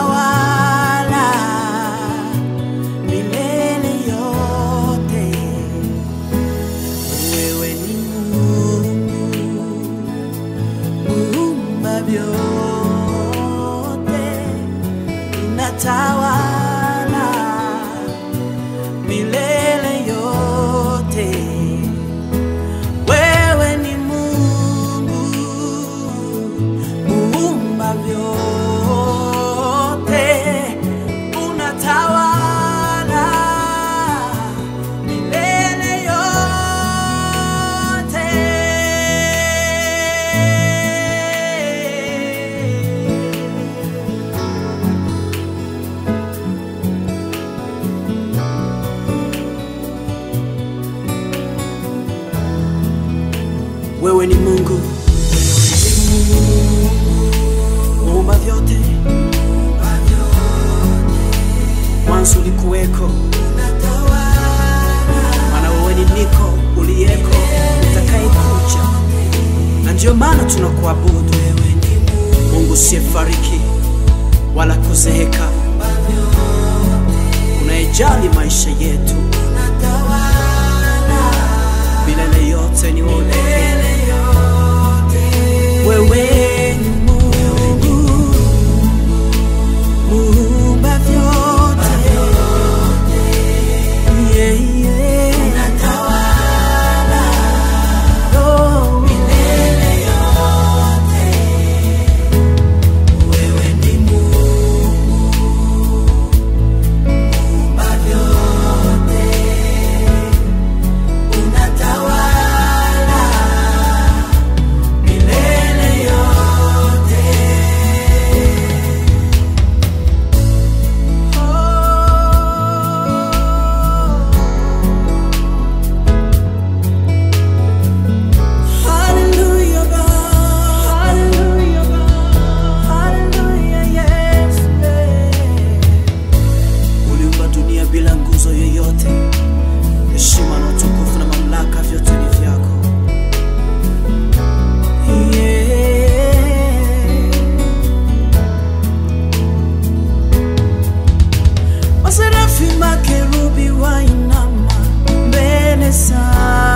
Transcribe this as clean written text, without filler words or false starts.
unatawala milele yote. Wewe ni Mungu muumba vyote, unatawala milele yote. Wewe ni Mungu muumba vyote, unatawala milele yote. Wewe ni Mungu muumba vyote, mwanzo ulikuweko, maana wewe ni niko uliyeko utakayekuja, na ndio maana tunakuabudu. Wewe ni Mungu usiyefariki wala kuzeeka, unayejali maisha yetu milele yote. Ni wewe. Wewe ni Mungu muumba vyote, unatawala milele yote. Wewe ni Mungu muumba vyote, unatawala milele yote. Hallelujah, God. Hallelujah, God. Hallelujah, yes. Uliumba dunia bila nguzo yoyote, heshima na utukufu na mamlaka vyote ni vyako. Maserafi makerubi wainama mbele zako.